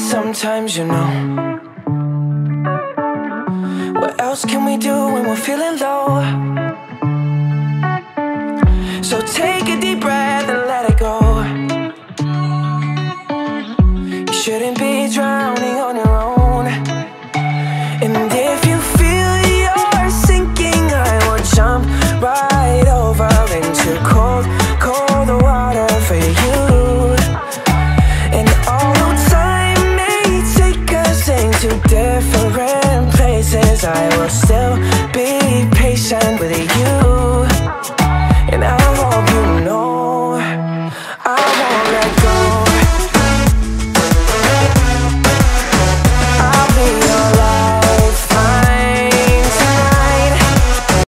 sometimes, you know. What else can we do when we're feeling low? So take a deep breath